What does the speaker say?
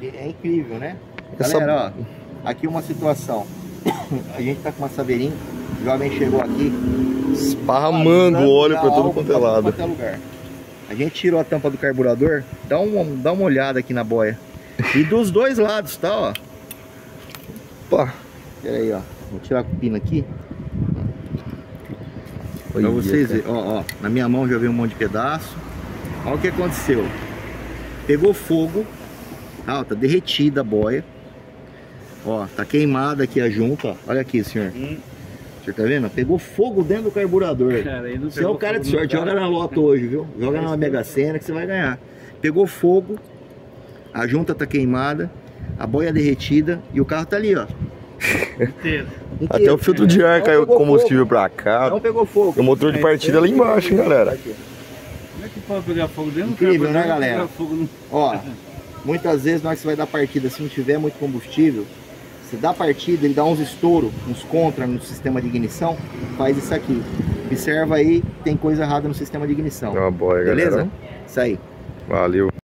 É incrível, né? Galera, ó, aqui uma situação. A gente tá com uma saveirinha, o jovem chegou aqui esparramando o óleo pra todo quanto é lado. A gente tirou a tampa do carburador, dá uma olhada aqui na boia. E dos dois lados, tá, ó. Opa. Pera aí, ó. Vou tirar o pino aqui. Pra vocês verem, ó, na minha mão já veio um monte de pedaço. Olha o que aconteceu. Pegou fogo, tá derretida a boia. Ó, tá queimada aqui a junta, ó. Olha aqui, senhor. O senhor tá vendo? Pegou fogo dentro do carburador. Você é o cara de sorte, joga na loto hoje, viu? Joga na Mega Sena que você vai ganhar. Pegou fogo, a junta tá queimada, a boia derretida e o carro tá ali, ó. Inteiro. Até o filtro de ar caiu combustível pra cá. Não pegou fogo. O motor de partida lá embaixo, hein, galera. Como é que pode pegar fogo dentro do incrível, né, galera? No... Ó, muitas vezes na hora que você vai dar partida, se não tiver muito combustível, você dá partida, ele dá uns estouros, uns contra no sistema de ignição, faz isso aqui. Observa aí, tem coisa errada no sistema de ignição. Uma boia, beleza? Galera. Isso aí. Valeu.